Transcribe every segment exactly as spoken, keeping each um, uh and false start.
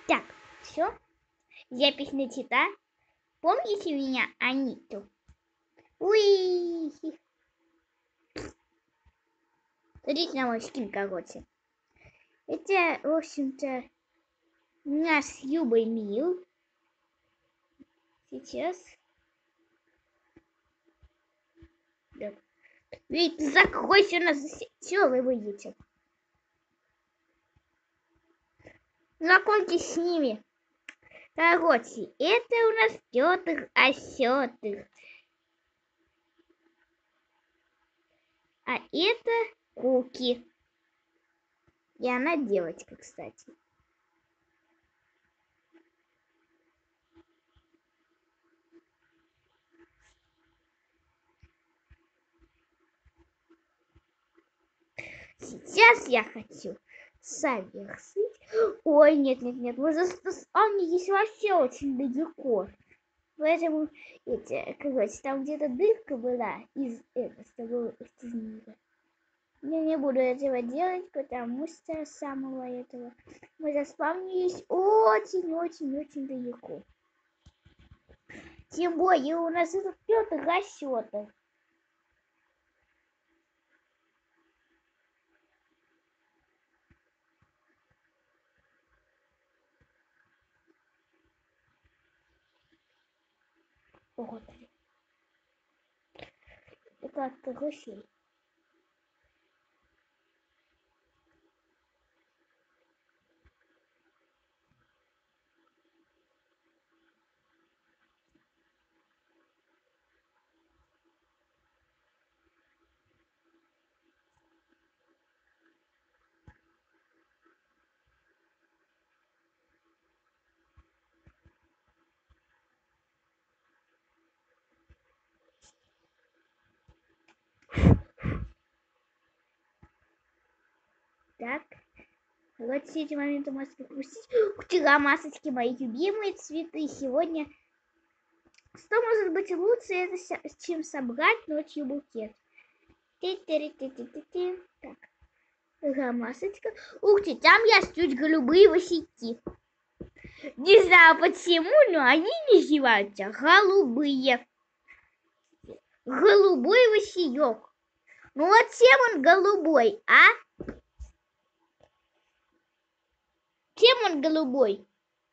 Так, все. Запись начата. Помните меня, Аниту? Уи! Смотрите на мой скин, короче. Это, в общем-то, наш Юбой Мил. Сейчас. Да. Ведь закройся, у нас все, вы выйдете. Знакомьтесь с ними. Короче, это у нас Пётр Осётр. А это Куки. И она девочка, кстати. Сейчас я хочу совершить... Ой, нет, нет, нет. Мы за... Он здесь вообще очень далеко. Поэтому, эти, короче, там где-то дырка была из этого, из мира. Я не буду этого делать, потому что самого этого мы заспавнились очень-очень-очень далеко. Тем более у нас этот Пётр Осётр. Вот. Это от карусель. Так. Вот все эти моменты можете пропустить. Вчера масочки, мои любимые цветы. Сегодня... Что может быть лучше, это чем собрать ночью букет? Так. Масочка. Ух ты, там растут голубые васильки. Не знаю почему, но они называются голубые. Голубой василек. Ну вот чем он голубой, а? Чем он голубой?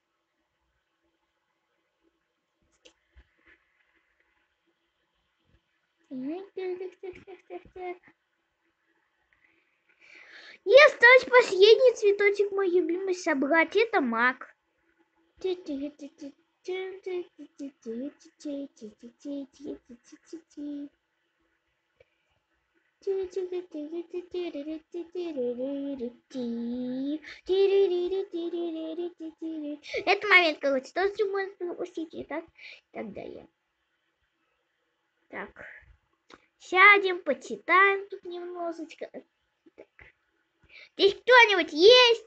И остался последний цветочек, мой любимый, собрать. Это мак. Это момент, короче, тоже можно пропустить и так, и так далее. Так, сядем, почитаем тут немножечко. Так. Здесь кто-нибудь есть?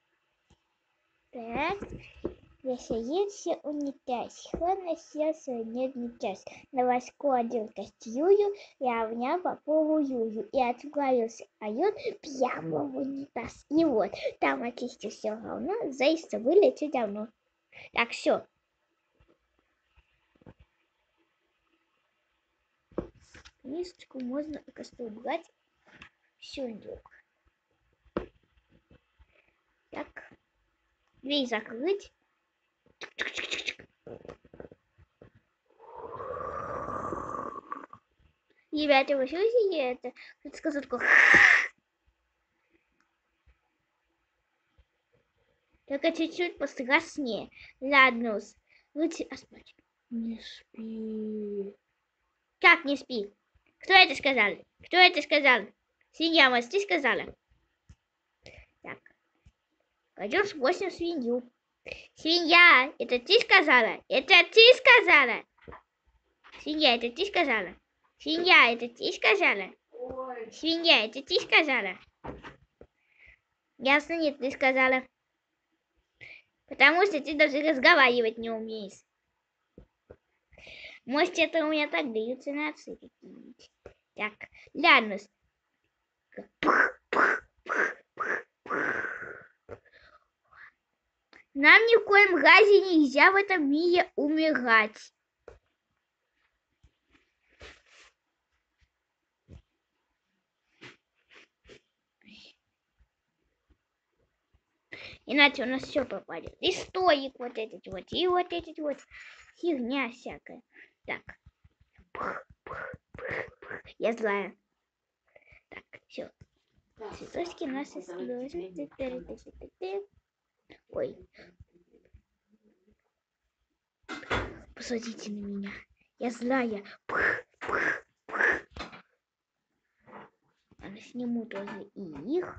Так, если есть все унитаз, храна сердце нет унитаз. На воску один кастрюлю и овня по полу юю. И отправился айот прямо в унитаз. И вот, там очистил все равно, заисто вылечить давно. Так, все. Мисочку можно просто убрать сюда. Так, дверь закрыть. Ребята, вы слышите это? Кто-то сказал такое. Только чуть-чуть пострашнее. Ладно, лучше спать. Не спи. Как не спи? Кто это сказал? Кто это сказал? Свинья, может, ты сказала? Так. Пойдем спросим свинью. Свинья, это ты сказала? Это ты сказала? Свинья, это ты сказала? Свинья, это ты сказала? Ой. Свинья, это ты сказала? Ясно, нет, ты сказала. Потому что ты даже разговаривать не умеешь. Может, это у меня так галлюцинации какие-нибудь. Так, ладно. Нам ни в коем разе нельзя в этом мире умирать. Иначе у нас все попадет. И стоик вот этот вот, и вот этот вот. Фигня всякая. Так. Пух, пух, пух, пух. Я злая. Так, все. Цветочки наши сложны. Ой. Посмотрите на меня. Я злая. Пух, пух, пух. Ладно, сниму тоже и их.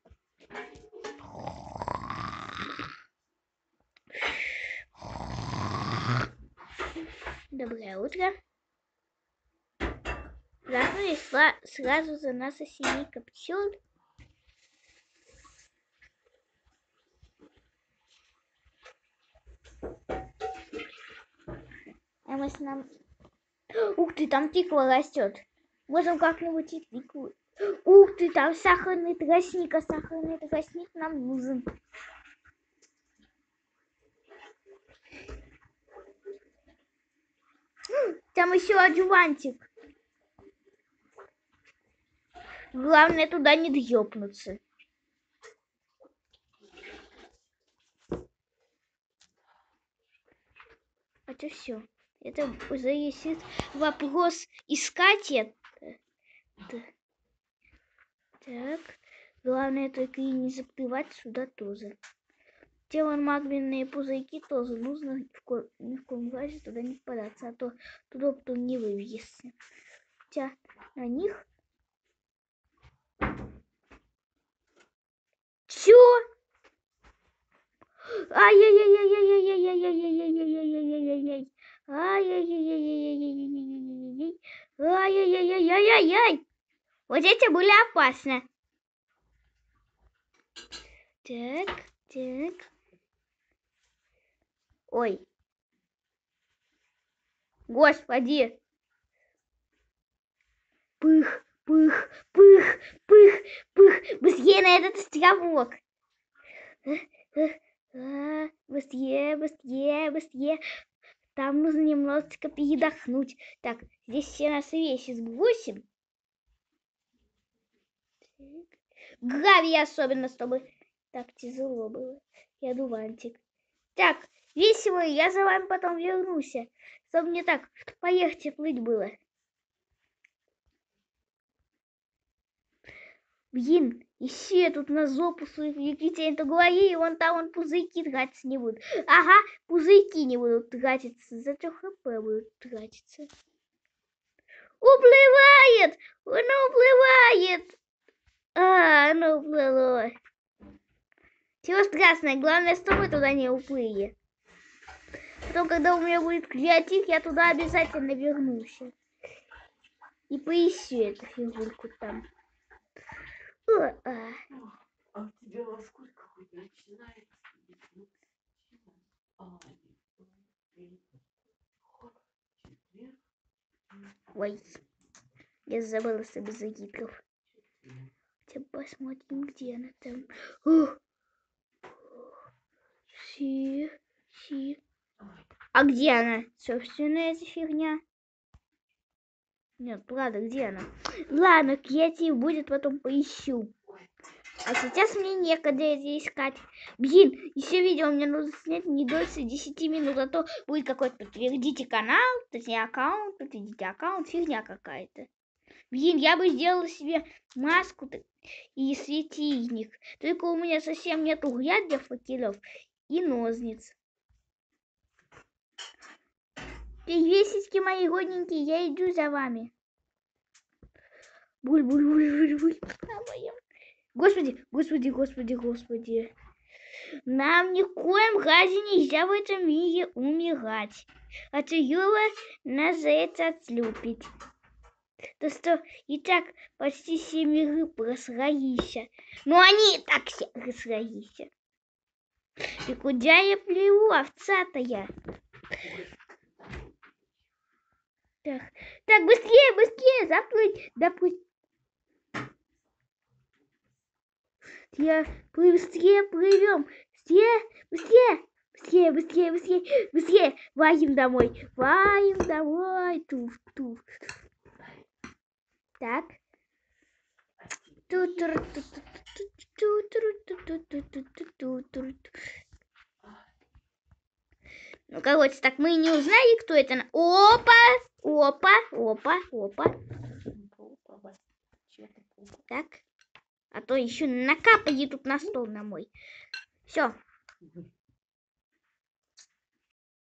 Доброе утро. Проснулись сразу за нас семейка пчел. А мы с нам... Ух ты, там тыква растет. Можем как-нибудь и тыкву. Ух ты, там сахарный тростник, а сахарный тростник нам нужен. Там еще адювантик. Главное туда не дъёпнуться. Это все. Это зависит вопрос искать это. Так. Главное только и не заплывать сюда тоже. Те вон магменные пузырьки тоже нужно ни в, ко ни в коем разе туда не попадаться, а то туда потом не вывезется. Хотя на них... Чё? Ай-яй-яй-яй-яй-яй-яй-яй-яй-яй-яй-яй-яй-яй-яй-яй. Ай-яй-яй-яй-яй-яй-яй-яй-яй-яй. Ай-яй-яй-яй-яй-яй. Вот эти были опасны. Так, так. Ой. Господи. Пых, пых, пых, пых, пых. Быстрее на этот островок. Быстрее, быстрее, быстрее. Там нужно немножечко передохнуть. Так, здесь все наши вещи сбросим. Гравий особенно, чтобы так тяжело было. Я дувантик. Так, весело, я за вами потом вернусь. Чтобы мне так поехать и плыть было. Блин, еще тут на зопу своих Екатерина говори, и вон там вон пузырьки тратиться не будут. Ага, пузырьки не будут тратиться, зато хп будут тратиться. Уплывает! Оно уплывает! А, оно уплыло. Чего страшного, главное, что мы туда не уплыли. Потом, когда у меня будет креатив, я туда обязательно вернусь. И поищу эту фигурку там. О, а. А у тебя во сколько хоть начинается? Ой, я забыла себе загиблов. Сейчас посмотрим, где она там. О! Си, си. А где она? Собственно, эта фигня. Нет, правда, где она? Ладно, креатив будет, потом поищу. А сейчас мне некогда это искать. Блин, еще видео мне нужно снять не дольше десяти минут, а то будет какой-то подтвердите канал, точнее аккаунт, подтвердите аккаунт, фигня какая-то. Блин, я бы сделала себе маску и светильник. Только у меня совсем нет угля для факелов и ножниц. Приветики мои годненькие, я иду за вами. Буль-буль-буль-буль-буль. Господи, господи, господи, господи. Нам ни в коем разе нельзя в этом мире умирать. А то Юра нас за это отлюпит. То что и так почти все миры просрались. Но они и так все просрались. И куда я плыву, овца-то я? Так, так, быстрее, быстрее, заплыть, доплыть. Я быстрее плывем. Быстрее, быстрее. быстрее, быстрее, быстрее, быстрее. Ваем домой. Ваем домой. Туф, туф. Так. Ну, короче, так мы не узнали, кто это. Опа! Опа! Опа! Опа! Так. А то еще накапали тут на стол на мой. Все.